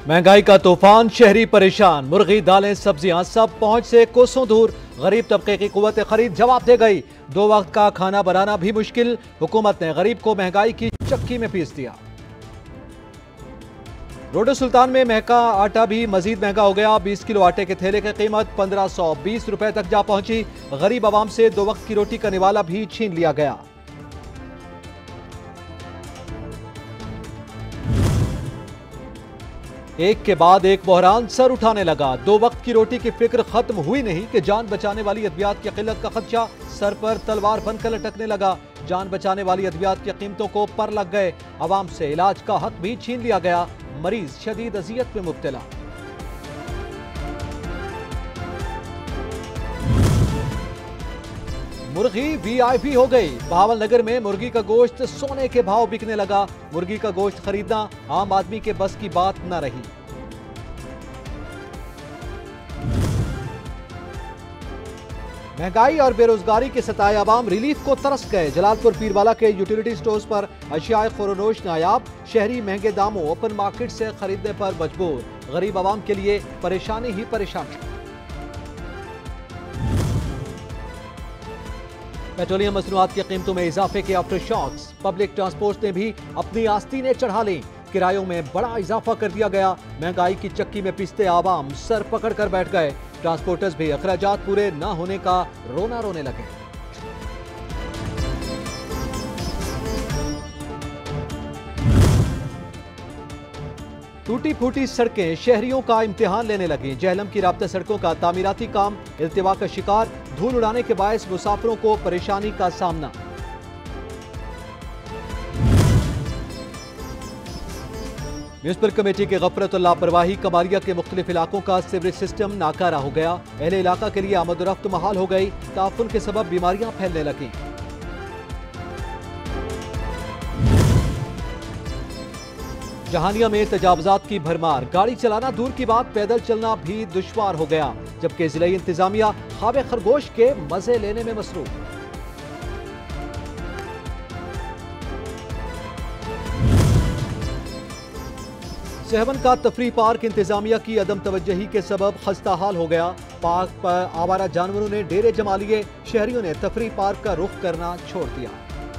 महंगाई का तूफान, शहरी परेशान। मुर्गी, दालें, सब्जियां सब पहुंच से कोसों दूर। गरीब तबके की कुव्वत खरीद जवाब दे गई। 2 वक्त का खाना बनाना भी मुश्किल। हुकूमत ने गरीब को महंगाई की चक्की में पीस दिया। रोडो सुल्तान में महंगा आटा भी मजीद महंगा हो गया। 20 किलो आटे के थैले की कीमत 1520 रुपए तक जा पहुंची। गरीब आवाम से 2 वक्त की रोटी का निवाला भी छीन लिया गया। एक के बाद एक बहरान सर उठाने लगा। 2 वक्त की रोटी की फिक्र खत्म हुई नहीं कि जान बचाने वाली अद्वियात की किल्लत का खदशा सर पर तलवार बनकर लटकने लगा। जान बचाने वाली अद्वियात की कीमतों को पर लग गए। आवाम से इलाज का हक भी छीन लिया गया। मरीज शदीद अजियत में मुब्तला। मुर्गी वीआईपी हो गई। बहावल नगर में मुर्गी का गोश्त सोने के भाव बिकने लगा। मुर्गी का गोश्त खरीदना आम आदमी के बस की बात न रही। महंगाई और बेरोजगारी के सताए आवाम रिलीफ को तरस गए। जलालपुर पीरवाला के यूटिलिटी स्टोर्स पर अशियाए खुरोनोश नायाब। शहरी महंगे दामों ओपन मार्केट से खरीदने पर मजबूर। गरीब आवाम के लिए परेशानी ही परेशानी। पेट्रोलियम मसनूआत की कीमतों में इजाफे के आफ्टर शॉक्स। पब्लिक ट्रांसपोर्ट ने भी अपनी आस्तीनें चढ़ा ली। किरायों में बड़ा इजाफा कर दिया गया। महंगाई की चक्की में पिसते आवाम सर पकड़ कर बैठ गए। ट्रांसपोर्टर्स भी अखराजात पूरे न होने का रोना रोने लगे। टूटी फूटी सड़कें शहरियों का इम्तिहान लेने लगी। जहलम की राब्ता सड़कों का तामीराती काम इल्तिवा का शिकार। धूल उड़ाने के बायस मुसाफिरों को परेशानी का सामना। म्यूनिसिपल कमेटी की गफलत और लापरवाही। कमारिया के मुख्तलिफ इलाकों का सीवरेज सिस्टम नाकारा हो गया। अहले इलाका के लिए आमदोरफ्त महाल हो गई। ताफुन के सबब बीमारियां फैलने लगी। जहानिया में तजावजात की भरमार। गाड़ी चलाना दूर की बात, पैदल चलना भी दुश्वार हो गया। जबकि जिला इंतजामिया ख्वाब खरगोश के मजे लेने में मसरूफ। सहवन का तफरी पार्क इंतजामिया की अदम तवज्जही के सबब खस्ता हाल हो गया। पार्क पर आवारा जानवरों ने डेरे जमा लिए। शहरियों ने तफरी पार्क का रुख करना छोड़ दिया।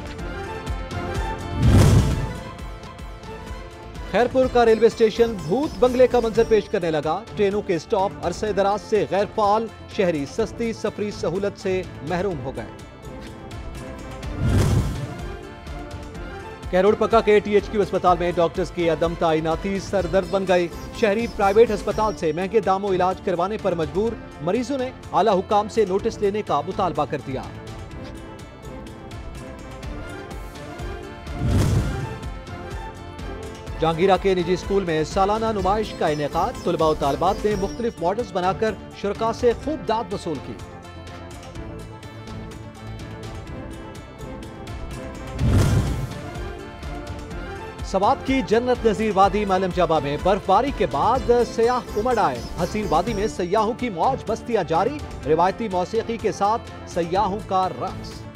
खैरपुर का रेलवे स्टेशन भूत बंगले का मंजर पेश करने लगा। ट्रेनों के स्टॉप अरसे दराज से गैर फाल। शहरी सस्ती सफरी सहूलत से महरूम हो गए। कैरोड़ पक्का के THQ अस्पताल में डॉक्टर्स की अदम तैनाती सरदर्द बन गई। शहरी प्राइवेट अस्पताल से महंगे दामों इलाज करवाने पर मजबूर। मरीजों ने आला हुकाम से नोटिस लेने का मुतालबा कर दिया। जहांगीरा के निजी स्कूल में सालाना नुमाइश का इनेकाद। तुलबा और तालिबात ने मुख्तलिफ मॉडल्स बनाकर शुरका से खूब दाद वसूल की। सवात की जन्नत नजीर वादी मालम जाबा में बर्फबारी के बाद सयाह उमड़ आए। हसीन वादी में सयाहों की मौज, बस्तियां जारी। रिवायती मौसीकी के साथ सयाहों का रक्स।